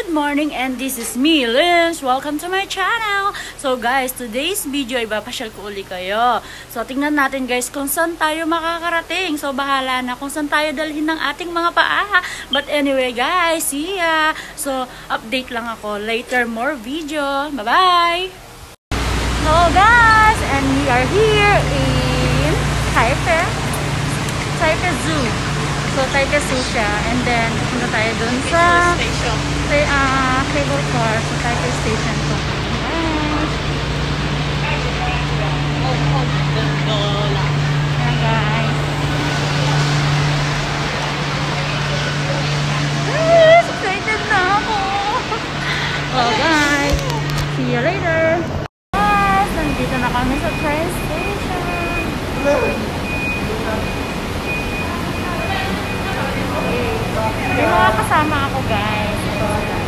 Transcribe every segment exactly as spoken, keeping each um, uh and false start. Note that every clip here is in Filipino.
Good morning, and this is me, Liz. Welcome to my channel. So guys, today's video ay papasyal ko uli kayo. So tingnan natin guys kung saan tayo makakarating. So bahala na kung saan tayo dalhin ng ating mga paa. But anyway guys, see ya. So update lang ako later, more video. Bye bye. Hello guys, and we are here in Taipei Taipei Zoo. So, Taipei Zoo siya. And then, punta tayo dun sa say, uh, cable car. So, Taipei Station po. Ayan guys. Guys, excited na ako. Oh guys, see you later. Guys, nandito na kami sa train station. May mga kasama ako guys. Ayan.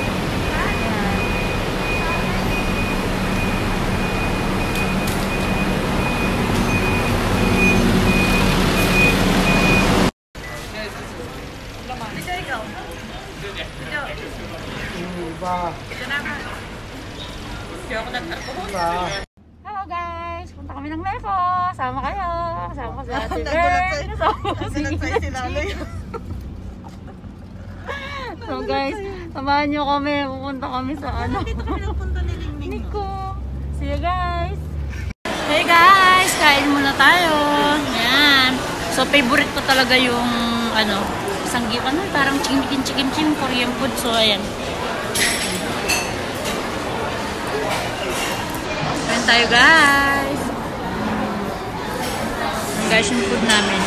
Hello guys! Punta kami ng Meko. Sama kayo. Kasama ko si Ate Bern. Kasama ko si Ate. So guys, samahan nyo kami. Pupunta kami sa ano. Dito kami nagpunta ni Nico. See you guys. Hey guys, kain muna tayo. Yan. So favorite ko talaga yung ano, isang giwan, ano, parang chicken chicken chicken chicken Korean food. So ayan. Kain tayo guys. Ayan guys yung food namin.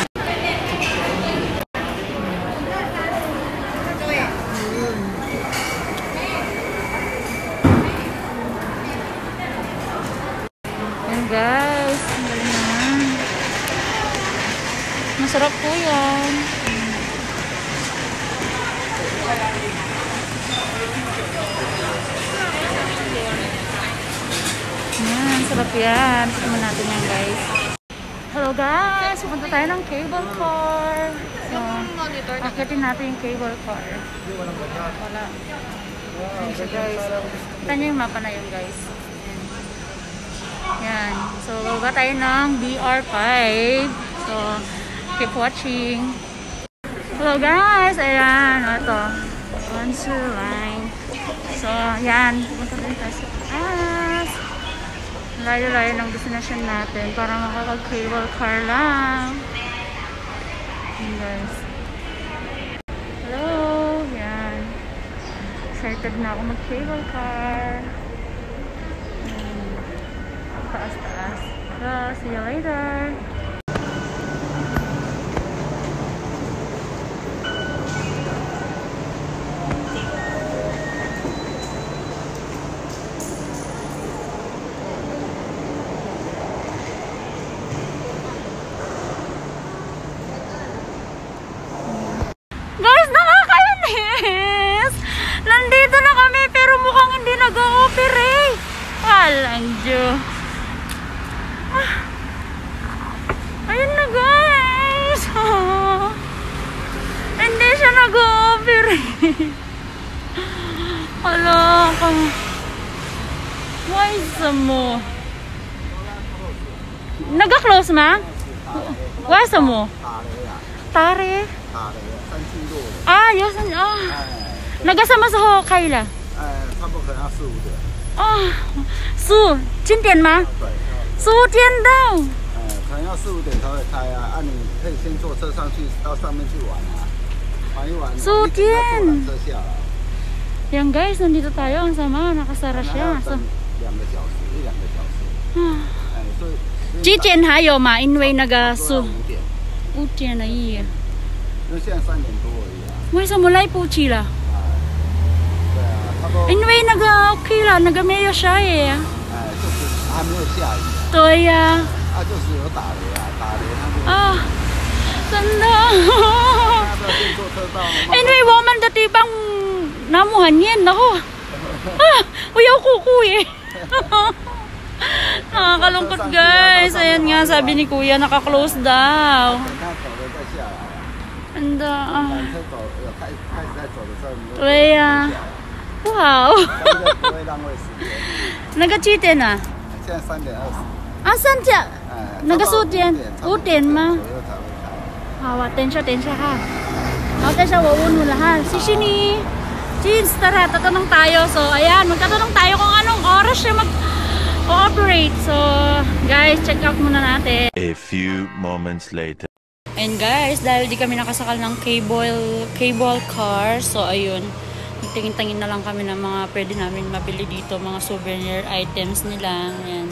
Guys, ang galing naman. Masarap po yan. Yan, sarap yan. Tignan natin yan guys. Hello guys, pupunta tayo ng cable car. So, akitin natin yung cable car. Wala. Ayan siya guys. Kita nyo yung mapa na yun guys. Yan. So, baba tayo ng B R five. So, keep watching. Hello guys! Ayan. Ito. One, two, line. So, yan. Pupunta tayo tayo sa taas. Layo-layo ng destination natin para makakag-cable car lang. Yan guys. Hello! Yan. Excited na ako mag-cable car. Taas-taas. So, see you later. Guys, nakakainis! Nandito na kami pero mukhang hindi nag-ooperate. Walang Diyo. Ayun na guys. Oh. Hindi siya nag-ooperate. Hala ka. Why sa mo? Nag-close ma? Why sa mo? Tare? Ah, yes. Ah. Nagasama sa Hokkaido la? Ah, su, 今点吗？十五天到。 可能要四五点才会开啊！啊，你可以先坐车上去，到上面去玩啊，玩一玩。 十天。 车下了。 Yan guys, nandito tayo. Ang sama, nakasara siya. So, 两个小时，一两个小时。哎，所以。 之前还有嘛？因为那个是五点而已。 因为现在三点多而已啊。 为什么来不及了？ 对啊，差不多。 因为那个 OK 了，那个没有下雨啊。 哎，就是还没有下雨。 对呀。 啊，就是有打雷啊，打雷他们。 啊，真的。因为我们的地方那么很严的哦。啊，我有哭哭耶。Nakakalungkot guys. Ayan nga, sabi ni Kuya, naka-close daw. Anda. 对呀。 Wow! 这个不会浪费时间。 Nag-cheatin ah. 现在三点二十， Asan siya? 哎， Nagasutin. 差不多 Utin 左 ma. 右才会开。 Hawa, tensya, tensya ha. Hawa, tensya, wawun mo lahat. Si Shini. Jeans, tara, tatanong tayo. So, ayan, magtatanong tayo kung anong oras siya mag-operate. So, guys, check out muna natin. A few moments later. And guys, dahil di kami nakasakal ng cable, cable car, so ayun, tingin-tingin na lang kami ng mga pwede namin mabili dito, mga souvenir items nila. Ayan.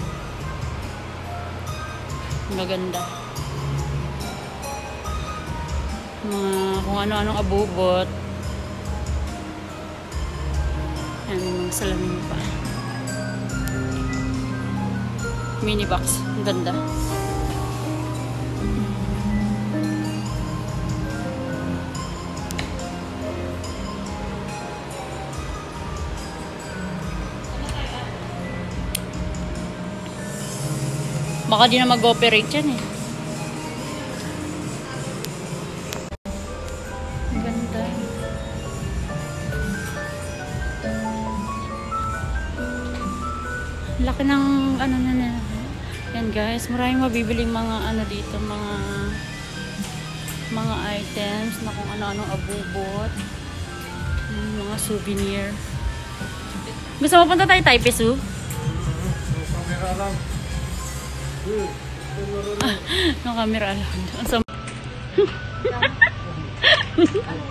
Maganda. Mga kung ano-anong abubot. Ayan, mga salamin pa. Mini box. Ang ganda. Baka di na mag-operate yan eh. Ang ganda. Laki ng ano na na. Yan guys, maraming mabibiling mga ano dito, mga mga items na kung ano-anong abubot. Mga souvenir. Gusto mo punta tayo Taipei Zoo? Ah, no camera lang.